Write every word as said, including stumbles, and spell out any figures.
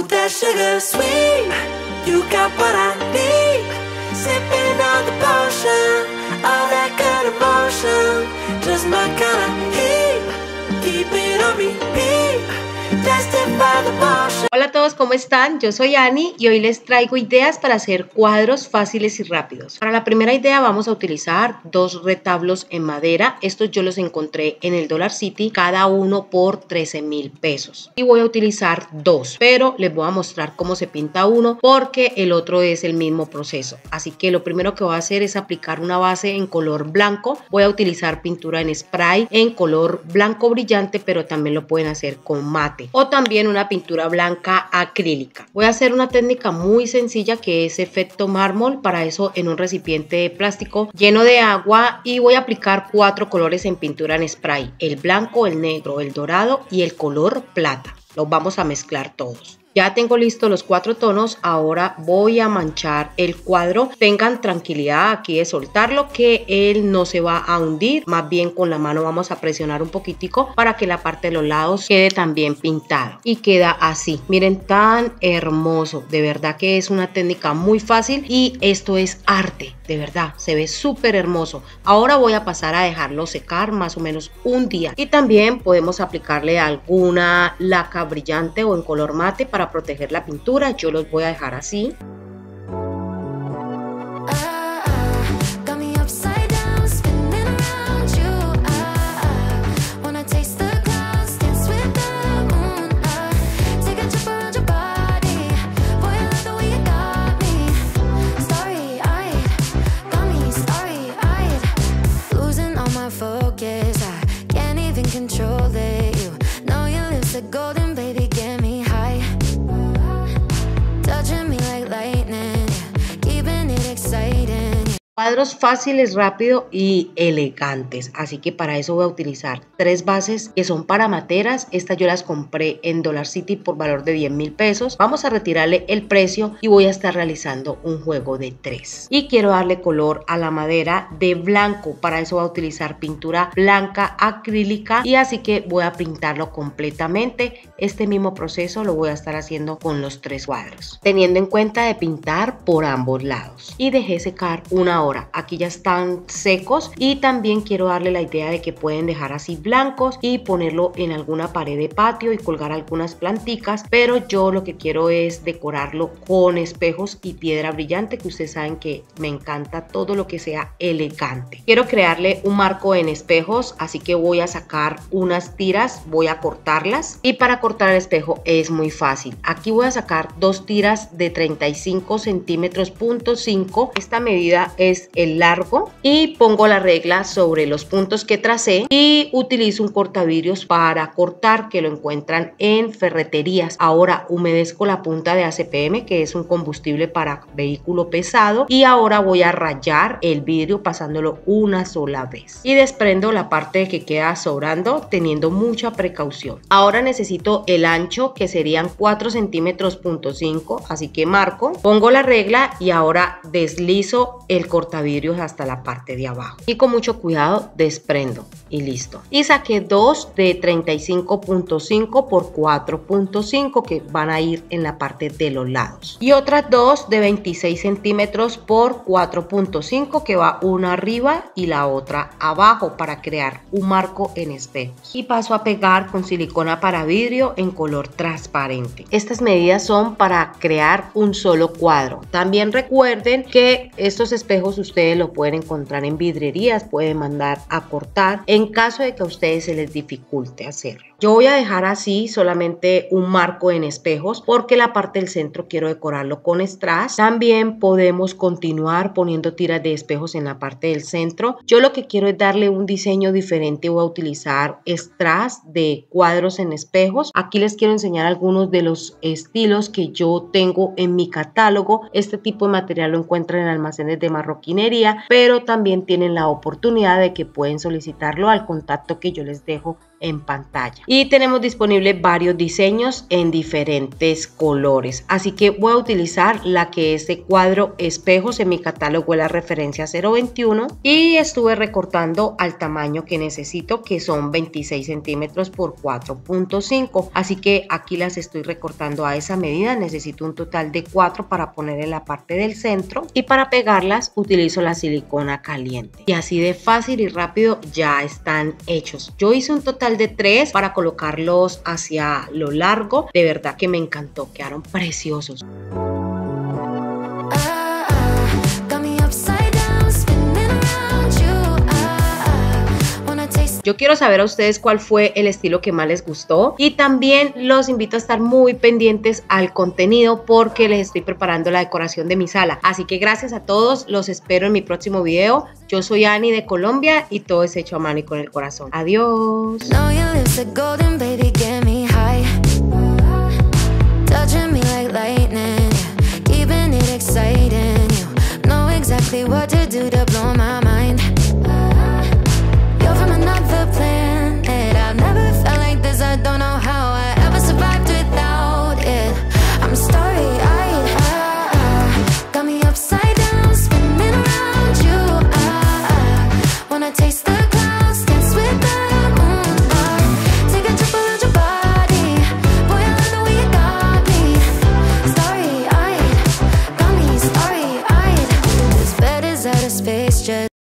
that sugar sweet. You got what I need. Sipping on the potion, all that good emotion. Just my kind of heat. Keep it on repeat. Testify the motion. Hola a todos, ¿cómo están? Yo soy Ani y hoy les traigo ideas para hacer cuadros fáciles y rápidos. Para la primera idea vamos a utilizar dos retablos en madera. Estos yo los encontré en el Dollar City, cada uno por trece mil pesos. Y voy a utilizar dos, pero les voy a mostrar cómo se pinta uno porque el otro es el mismo proceso. Así que lo primero que voy a hacer es aplicar una base en color blanco. Voy a utilizar pintura en spray en color blanco brillante, pero también lo pueden hacer con mate o también una pintura blanca acrílica. Voy a hacer una técnica muy sencilla que es efecto mármol. Para eso, en un recipiente de plástico lleno de agua, y voy a aplicar cuatro colores en pintura en spray: el blanco, el negro, el dorado y el color plata. Los vamos a mezclar todos. Ya tengo listos los cuatro tonos, ahora voy a manchar el cuadro. Tengan tranquilidad aquí de soltarlo, que él no se va a hundir. Más bien con la mano vamos a presionar un poquitico para que la parte de los lados quede también pintada. Y queda así. Miren, tan hermoso. De verdad que es una técnica muy fácil y esto es arte. De verdad, se ve súper hermoso. Ahora voy a pasar a dejarlo secar más o menos un día. Y también podemos aplicarle alguna laca brillante o en color mate para proteger la pintura. Yo los voy a dejar así. Cuadros fáciles, rápidos y elegantes. Así que para eso voy a utilizar tres bases que son para materas. Estas yo las compré en Dollar City por valor de diez mil pesos. Vamos a retirarle el precio y voy a estar realizando un juego de tres. Y quiero darle color a la madera de blanco. Para eso voy a utilizar pintura blanca acrílica y así que voy a pintarlo completamente. Este mismo proceso lo voy a estar haciendo con los tres cuadros, teniendo en cuenta de pintar por ambos lados. Y dejé secar una hora. Aquí ya están secos y también quiero darle la idea de que pueden dejar así blancos y ponerlo en alguna pared de patio y colgar algunas planticas, pero yo lo que quiero es decorarlo con espejos y piedra brillante, que ustedes saben que me encanta todo lo que sea elegante. Quiero crearle un marco en espejos, así que voy a sacar unas tiras, voy a cortarlas, y para cortar el espejo es muy fácil. Aquí voy a sacar dos tiras de treinta y cinco centímetros punto cinco. Esta medida es el largo y pongo la regla sobre los puntos que tracé y utilizo un cortavidrios para cortar, que lo encuentran en ferreterías. Ahora humedezco la punta de A C P M, que es un combustible para vehículo pesado, y ahora voy a rayar el vidrio pasándolo una sola vez y desprendo la parte que queda sobrando teniendo mucha precaución. Ahora necesito el ancho, que serían cuatro centímetros punto cinco, así que marco, pongo la regla y ahora deslizo el cortavidrios hasta la parte de abajo y con mucho cuidado desprendo y listo. Y saqué dos de treinta y cinco punto cinco por cuatro punto cinco que van a ir en la parte de los lados, y otras dos de veintiséis centímetros por cuatro punto cinco que va una arriba y la otra abajo para crear un marco en espejos. Y paso a pegar con silicona para vidrio en color transparente. Estas medidas son para crear un solo cuadro. También recuerden que estos espejos ustedes lo pueden encontrar en vidrierías, pueden mandar a cortar en caso de que a ustedes se les dificulte hacerlo. Yo voy a dejar así solamente un marco en espejos porque la parte del centro quiero decorarlo con strass. También podemos continuar poniendo tiras de espejos en la parte del centro. Yo lo que quiero es darle un diseño diferente. Voy a utilizar strass de cuadros en espejos. Aquí les quiero enseñar algunos de los estilos que yo tengo en mi catálogo. Este tipo de material lo encuentran en almacenes de marroquinería, pero también tienen la oportunidad de que pueden solicitarlo al contacto que yo les dejo en pantalla. Y tenemos disponibles varios diseños en diferentes colores, así que voy a utilizar la que es de cuadro espejos. En mi catálogo es la referencia cero veintiuno y estuve recortando al tamaño que necesito, que son veintiséis centímetros por cuatro punto cinco, así que aquí las estoy recortando a esa medida. Necesito un total de cuatro para poner en la parte del centro, y para pegarlas utilizo la silicona caliente, y así de fácil y rápido ya están hechos. Yo hice un total de tres para colocarlos hacia lo largo. De verdad que me encantó, quedaron preciosos. Yo quiero saber a ustedes cuál fue el estilo que más les gustó, y también los invito a estar muy pendientes al contenido porque les estoy preparando la decoración de mi sala. Así que gracias a todos, los espero en mi próximo video. Yo soy Ani de Colombia y todo es hecho a mano y con el corazón. Adiós.